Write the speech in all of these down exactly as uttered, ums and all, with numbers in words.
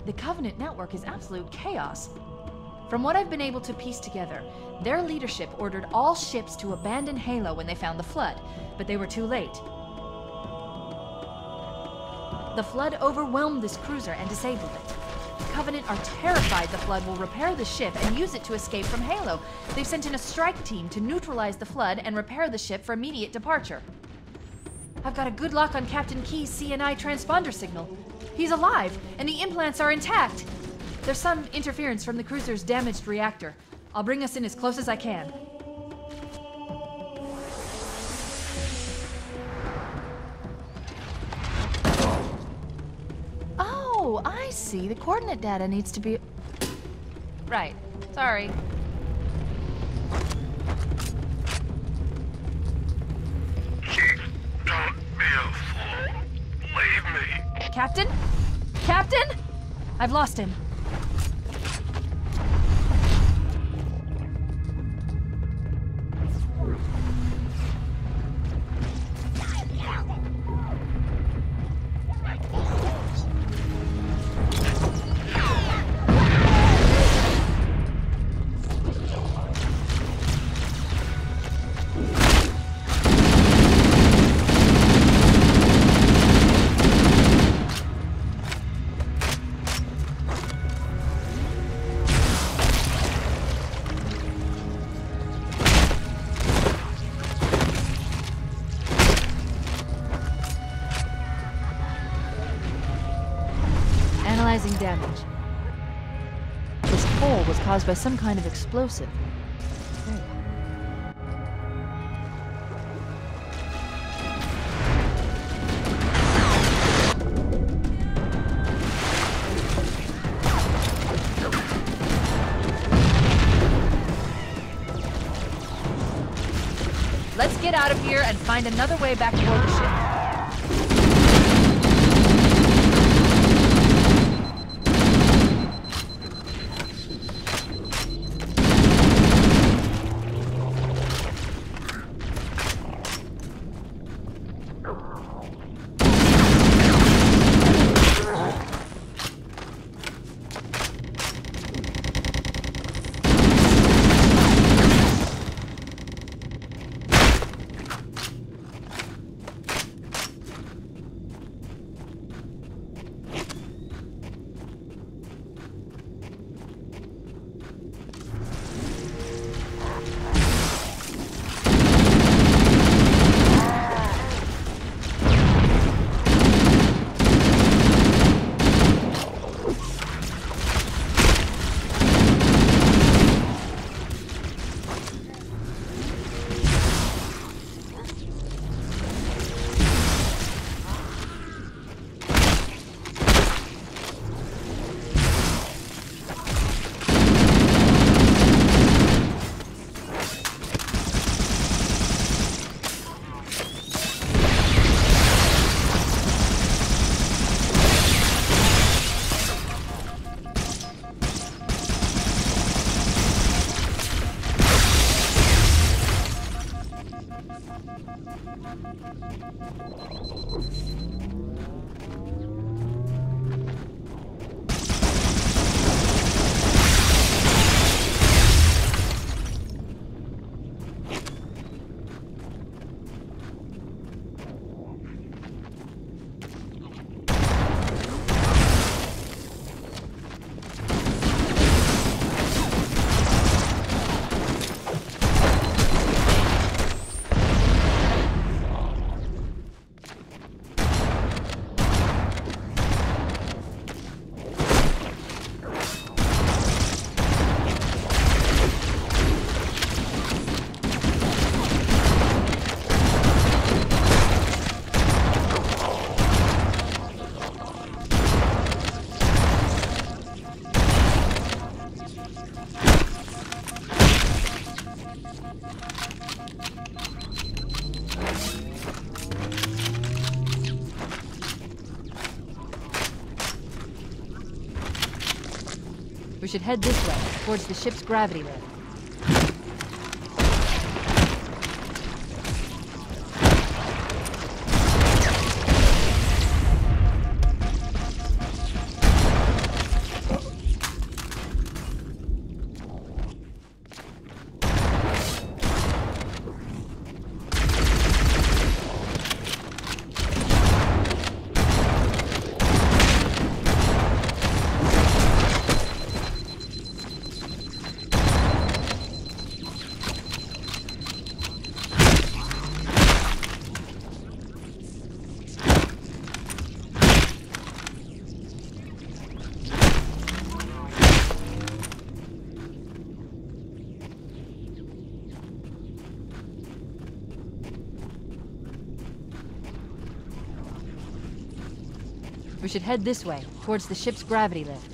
The Covenant network is absolute chaos. From what I've been able to piece together, their leadership ordered all ships to abandon Halo when they found the Flood, but they were too late. The Flood overwhelmed this cruiser and disabled it. Covenant are terrified the Flood will repair the ship and use it to escape from Halo. They've sent in a strike team to neutralize the Flood and repair the ship for immediate departure. I've got a good lock on Captain Key's C N I transponder signal. He's alive, and the implants are intact. There's some interference from the cruiser's damaged reactor. I'll bring us in as close as I can. Oh, I see. The coordinate data needs to be... Right. Sorry. Chief, don't be a fool. Leave me. Captain? Captain? I've lost him. Analyzing damage. This hole was caused by some kind of explosive. Great. Let's get out of here and find another way back toward the ship. We should head this way, towards the ship's gravity lift. We should head this way, towards the ship's gravity lift.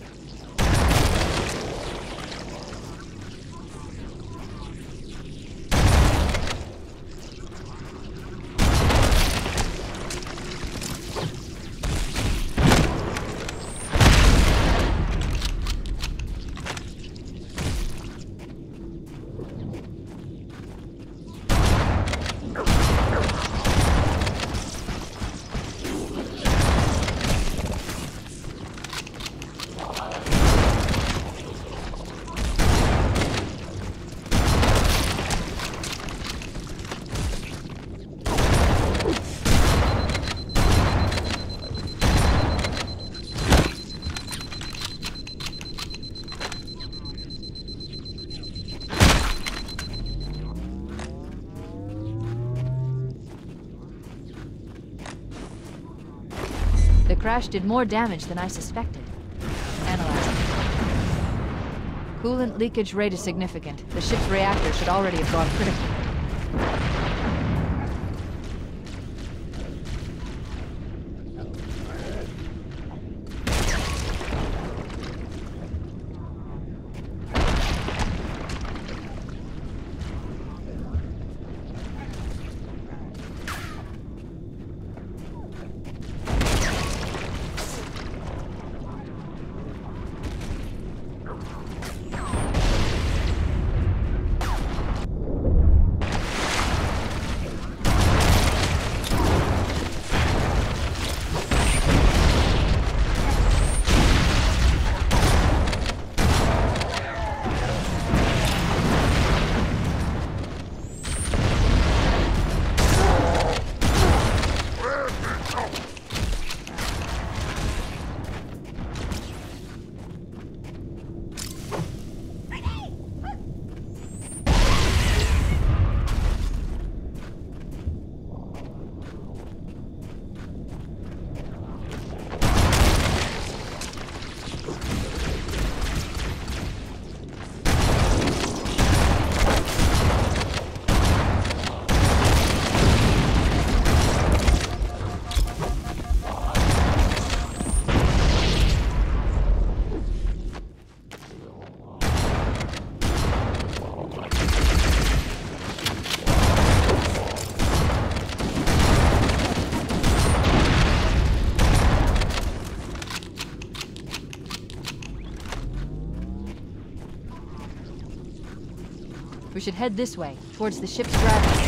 The crash did more damage than I suspected. Analyzing. Coolant leakage rate is significant. The ship's reactor should already have gone critical. We should head this way, towards the ship's gravity.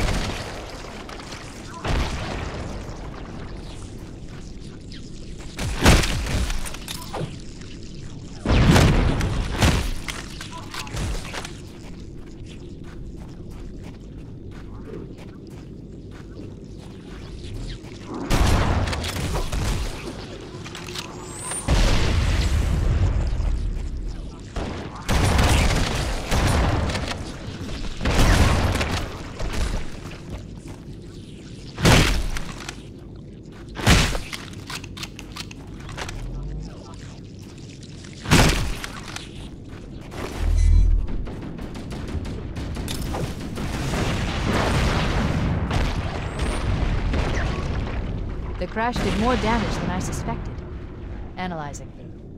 The crash did more damage than I suspected. Analyzing.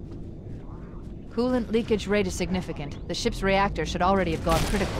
Coolant leakage rate is significant. The ship's reactor should already have gone critical.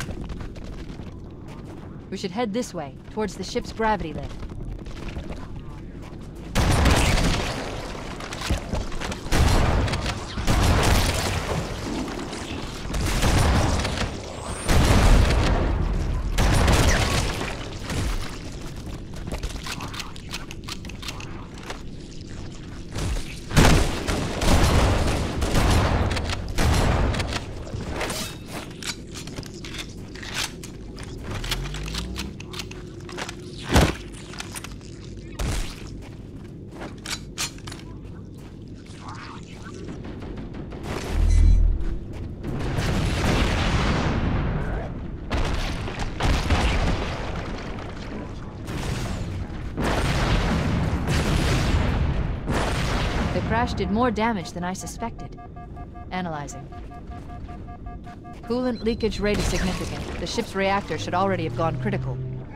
We should head this way, towards the ship's gravity lift. The crash did more damage than I suspected. Analyzing. Coolant leakage rate is significant. The ship's reactor should already have gone critical.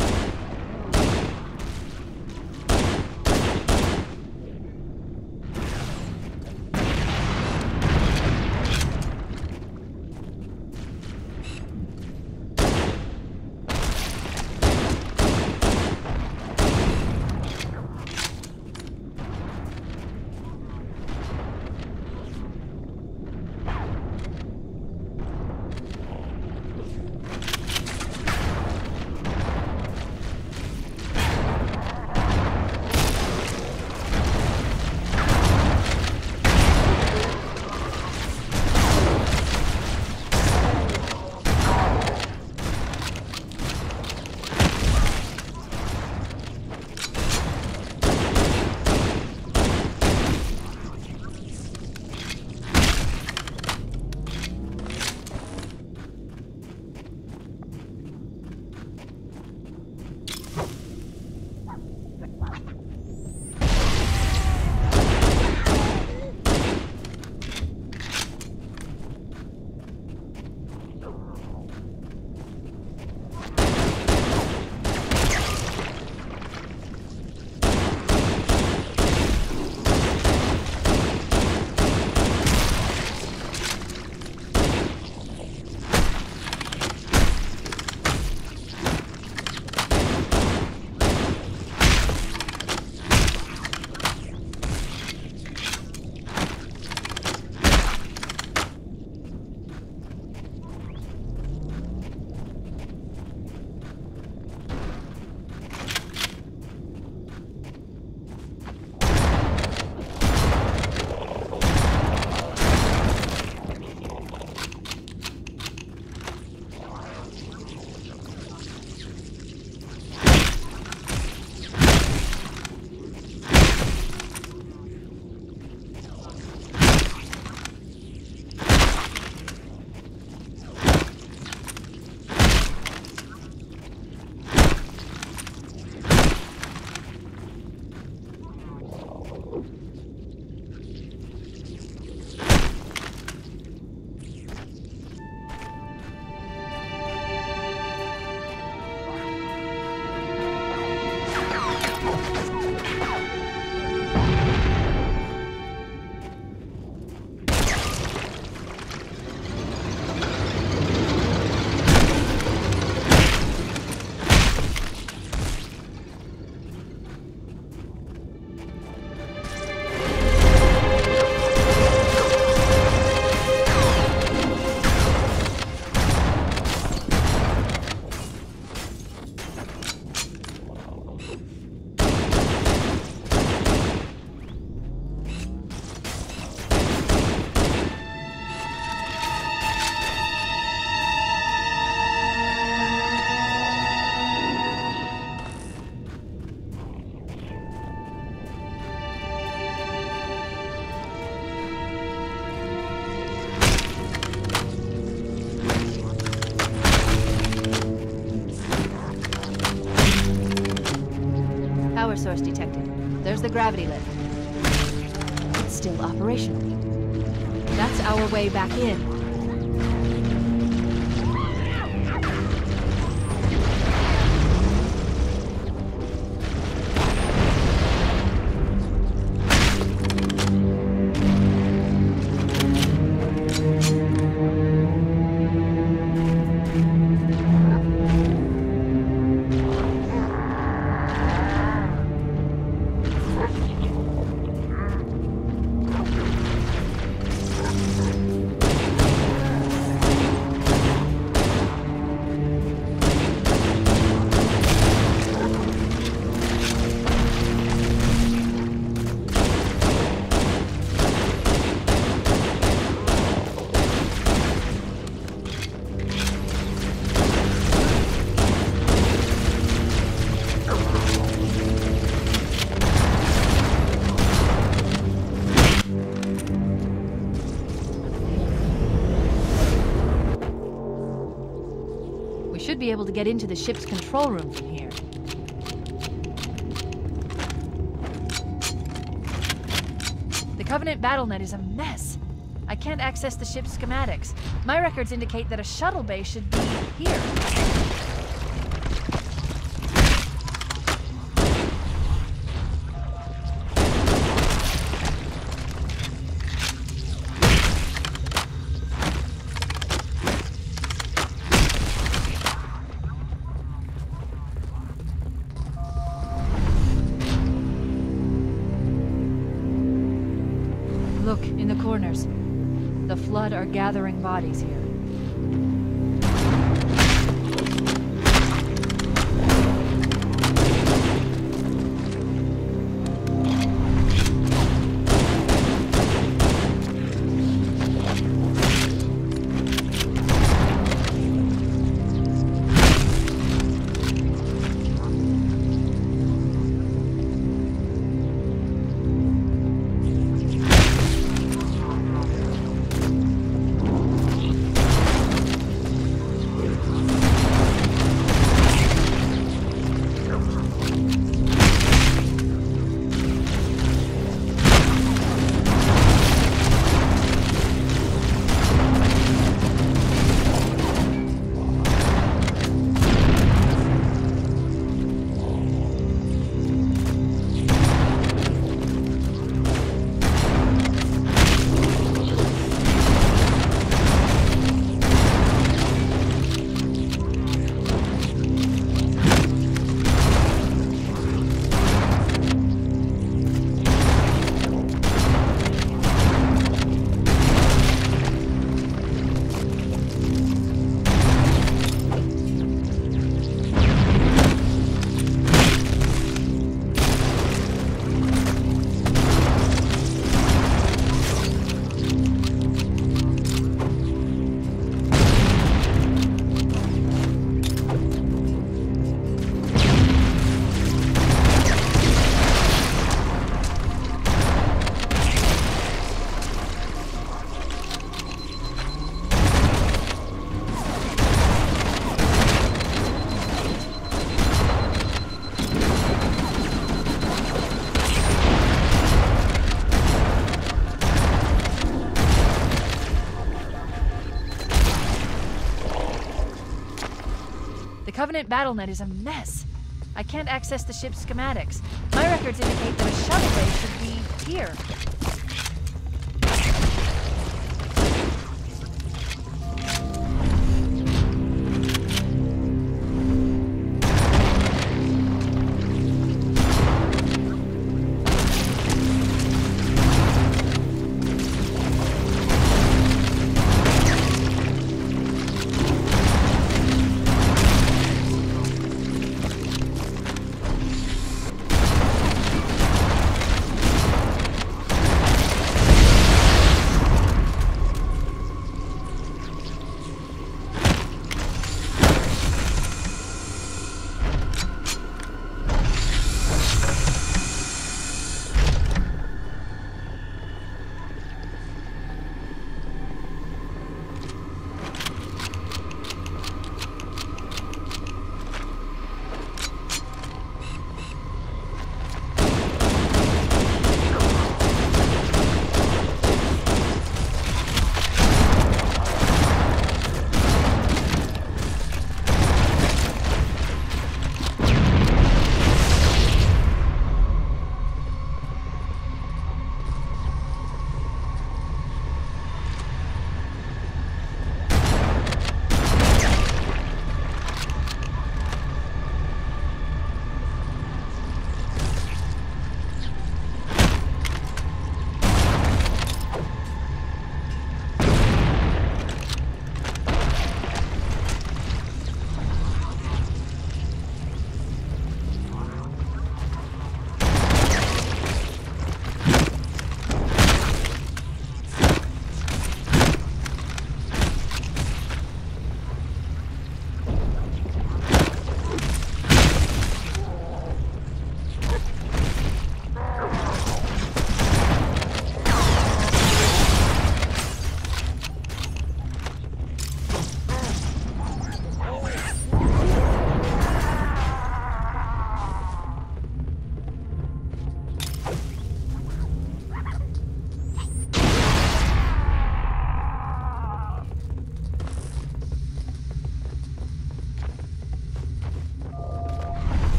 Source detected. There's the gravity lift. It's still operational. That's our way back in. Should be able to get into the ship's control room from here. The Covenant BattleNet is a mess. I can't access the ship's schematics. My records indicate that a shuttle bay should be here. Look, in the corners. The Flood are gathering bodies here. Covenant BattleNet is a mess. I can't access the ship's schematics. My records indicate that a shuttle bay should be here.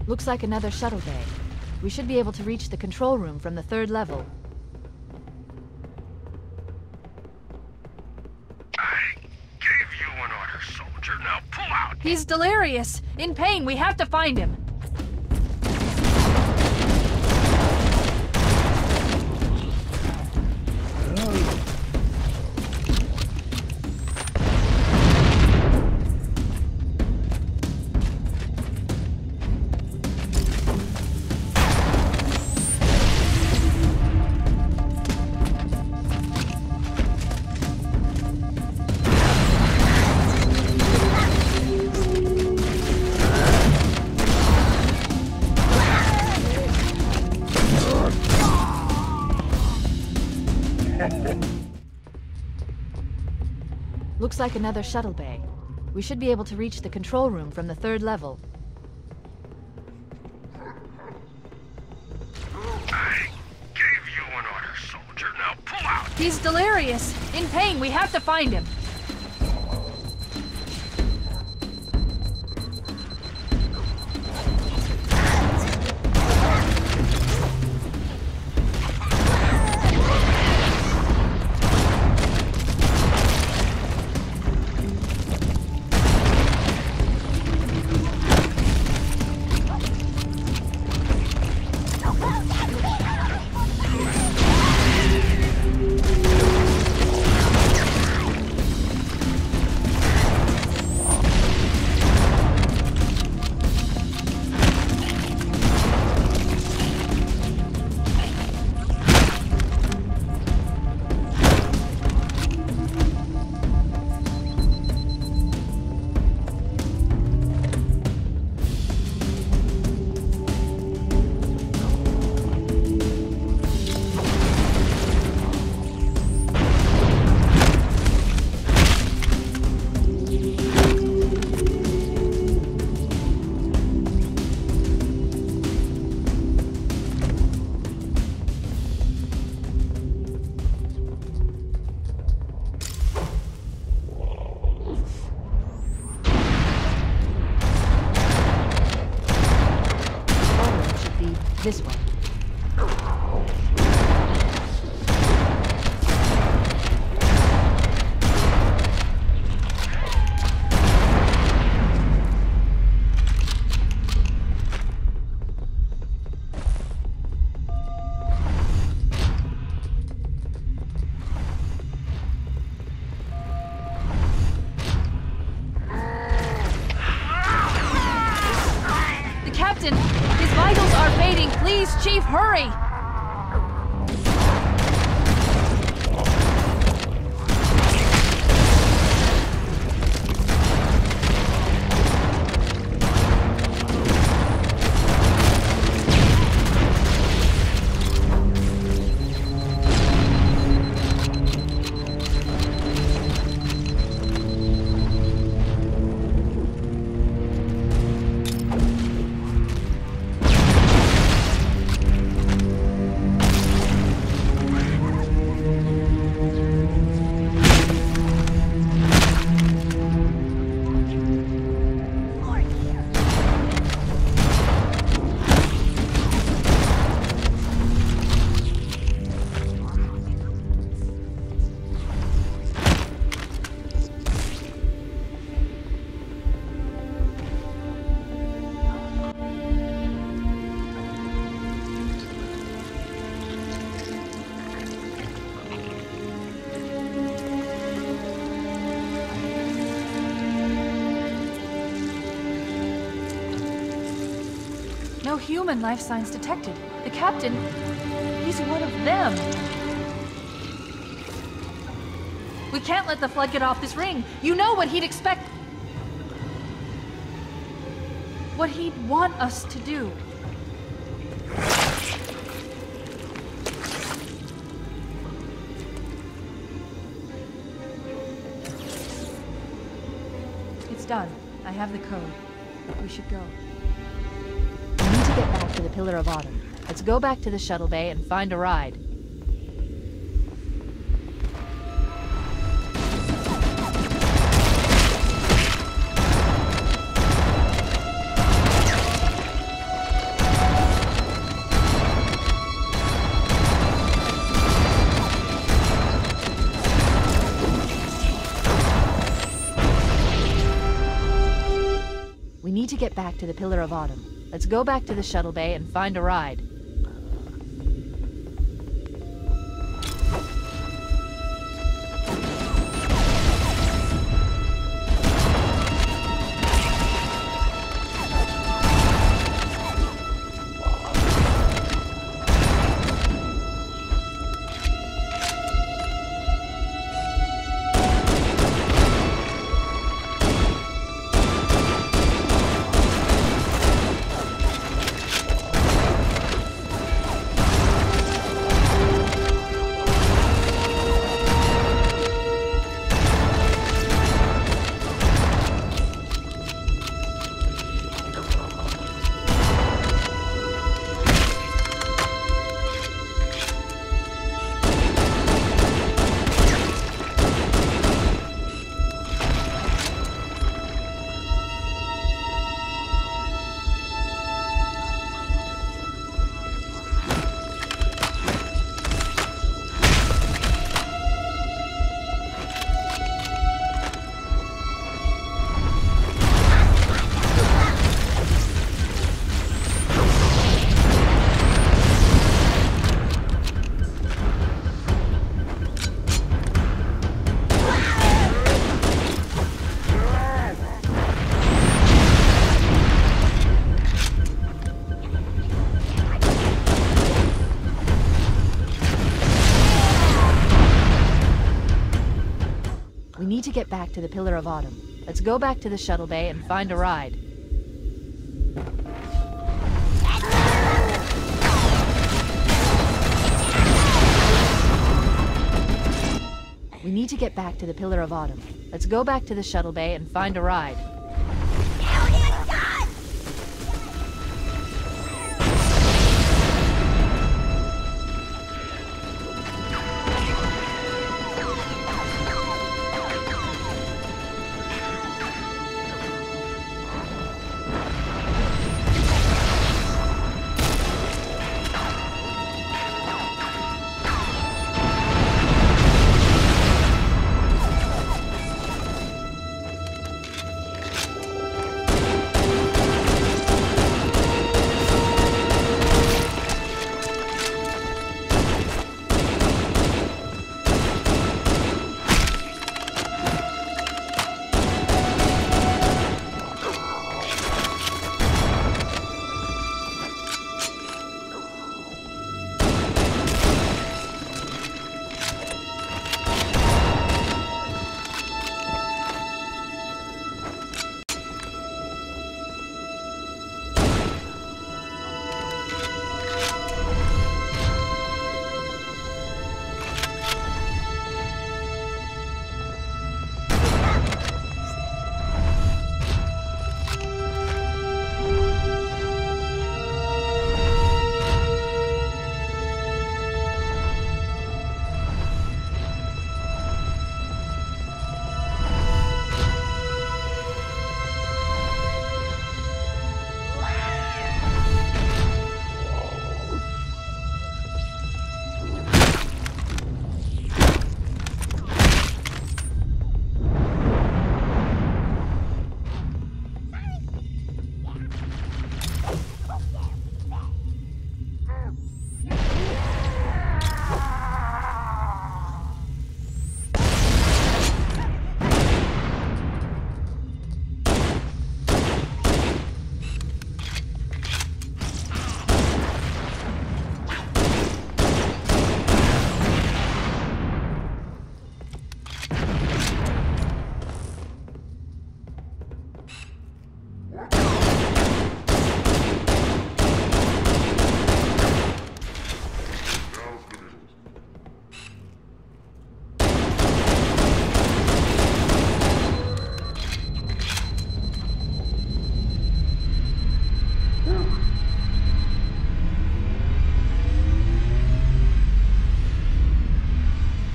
Looks like another shuttle bay. We should be able to reach the control room from the third level. I gave you an order, soldier. Now pull out! He's delirious! In pain! We have to find him! Looks like another shuttle bay. We should be able to reach the control room from the third level. I gave you an order, soldier. Now pull out! He's delirious! In pain! We have to find him! This way. The captain! His vitals are fading! Please, Chief, hurry! No human life signs detected. The captain, he's one of them. We can't let the flood get off this ring. You know what he'd expect. What he'd want us to do. It's done. I have the code. We should go. We need to get back to the Pillar of Autumn. Let's go back to the shuttle bay and find a ride. need to get back to the Pillar of Autumn. Let's go back to the shuttle bay and find a ride. We need to get back to the Pillar of Autumn. Let's go back to the shuttle bay and find a ride. We need to get back to the Pillar of Autumn. Let's go back to the shuttle bay and find a ride.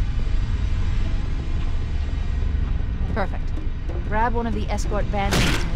Perfect. Grab one of the escort bandits